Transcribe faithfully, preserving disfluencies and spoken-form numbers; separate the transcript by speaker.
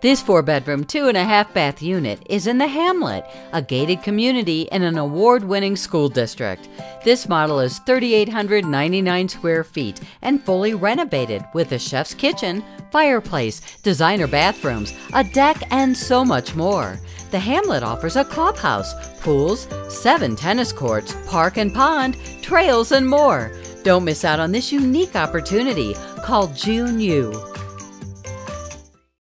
Speaker 1: This four-bedroom, two-and-a-half-bath unit is in the Hamlet, a gated community in an award-winning school district. This model is three thousand eight hundred ninety-nine square feet and fully renovated with a chef's kitchen, fireplace, designer bathrooms, a deck, and so much more. The Hamlet offers a clubhouse, pools, seven tennis courts, park and pond, trails, and more. Don't miss out on this unique opportunity. Call Jieun.